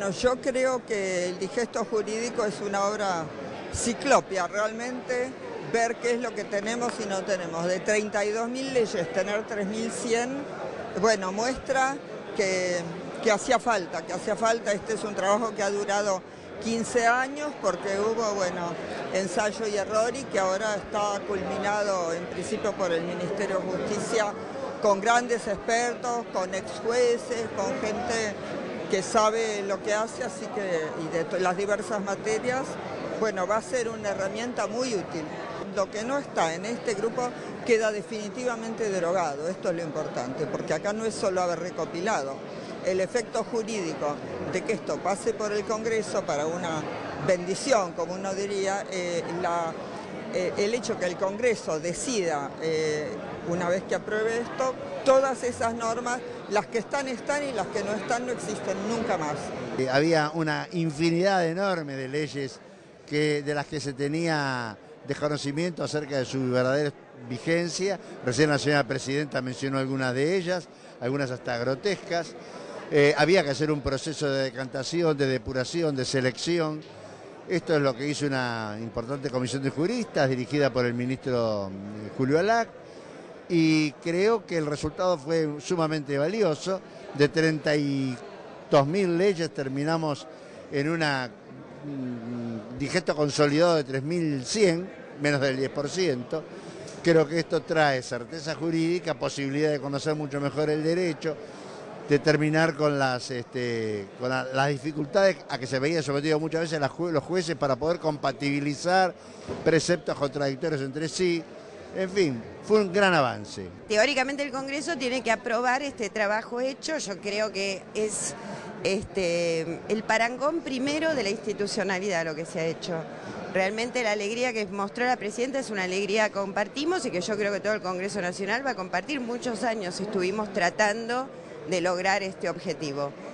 No, yo creo que el digesto jurídico es una obra ciclópea, realmente ver qué es lo que tenemos y no tenemos. De 32.000 leyes, tener 3.100, bueno, muestra que hacía falta, Este es un trabajo que ha durado 15 años porque hubo, bueno, ensayo y error y que ahora está culminado en principio por el Ministerio de Justicia con grandes expertos, con ex jueces, con gente que sabe lo que hace, así que, y de las diversas materias, bueno, va a ser una herramienta muy útil. Lo que no está en este grupo queda definitivamente derogado, esto es lo importante, porque acá no es solo haber recopilado. El efecto jurídico de que esto pase por el Congreso para una bendición, como uno diría, el hecho que el Congreso decida, una vez que apruebe esto, todas esas normas, las que están y las que no están no existen nunca más. Había una infinidad enorme de leyes de las que se tenía desconocimiento acerca de su verdadera vigencia. Recién la señora presidenta mencionó algunas de ellas, algunas hasta grotescas. Había que hacer un proceso de decantación, de depuración, de selección. Esto es lo que hizo una importante comisión de juristas dirigida por el ministro Julio Alac, y creo que el resultado fue sumamente valioso. De 32.000 leyes terminamos en un digesto consolidado de 3.100, menos del 10%. Creo que esto trae certeza jurídica, posibilidad de conocer mucho mejor el derecho, de terminar con las dificultades a que se veían sometidos muchas veces los jueces para poder compatibilizar preceptos contradictorios entre sí. En fin, fue un gran avance. Teóricamente el Congreso tiene que aprobar este trabajo hecho. Yo creo que es el parangón primero de la institucionalidad lo que se ha hecho. Realmente la alegría que mostró la presidenta es una alegría que compartimos y que yo creo que todo el Congreso Nacional va a compartir. Muchos años estuvimos tratando de lograr este objetivo.